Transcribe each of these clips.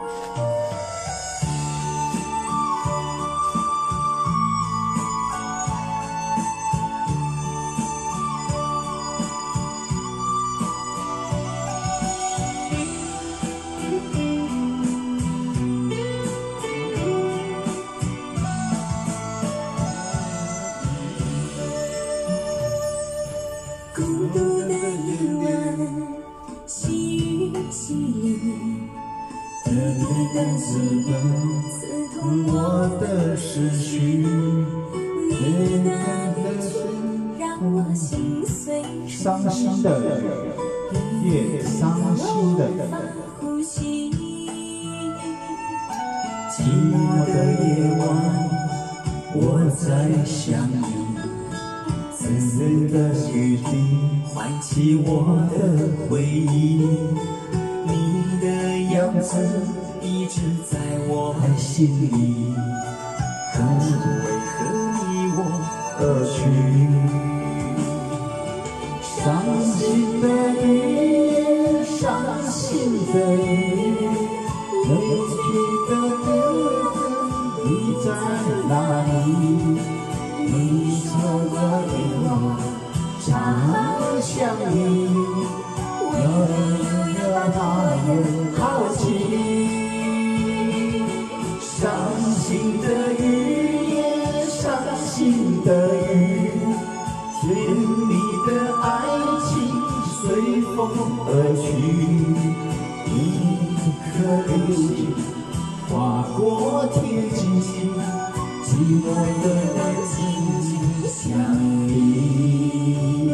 孤独的夜晚，细雨淅沥，滴滴的心刺痛我的思绪。你的眼睛让我心碎， 伤心的夜，伤心的无法呼吸。 寂寞的夜晚，我在想你。 深深的雨滴唤起我的回忆，你的样子一直在我心里，可是为何离我而去？伤心的雨，伤心的雨，离去的日子，你在哪里？ 你说过与我常相依，我越怕越好奇。伤心的雨也伤心的雨，甜蜜的爱情随风而去，一颗流星划过天际。 寂寞的人紧紧相依。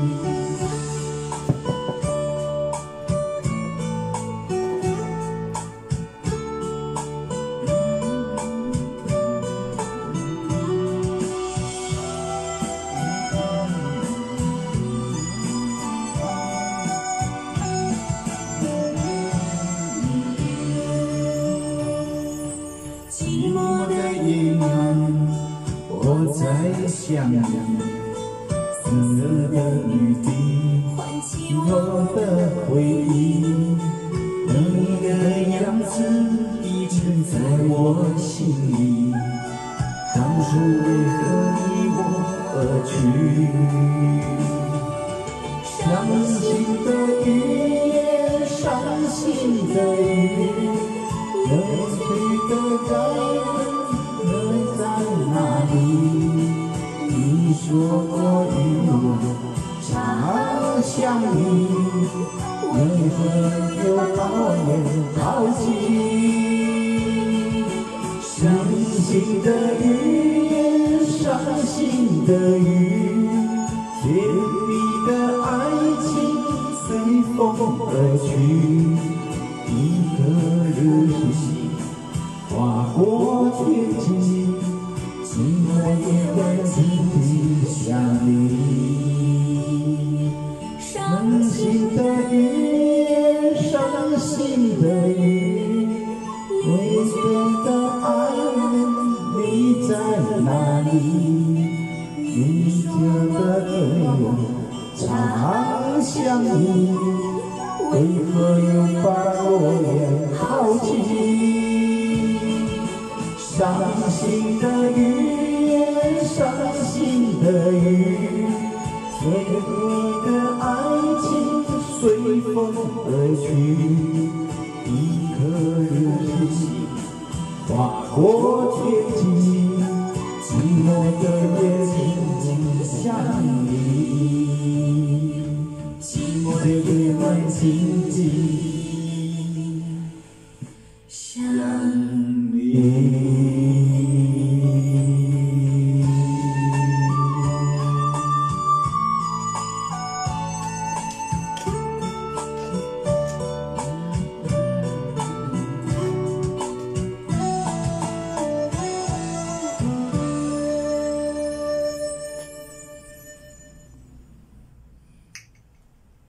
寂寞的夜晚，我在想你，湿热的雨滴唤起我的回忆，你的样子一直在我心里，当初为何离我而去？伤心的雨，伤心的雨。 流水的爱人在哪里？你说过与我常相依，为何又把我抛弃？伤心的雨，伤心的雨，甜蜜的爱情随风而去。 一颗流星划过天际，寂寞也会紧紧相依。伤心的雨，伤心的雨，未睡的爱人你在哪里？你就的对我常相依。 为何又把我也抛弃？伤心的雨，伤心的雨，甜蜜的爱情随风而去。一颗流星划过天际。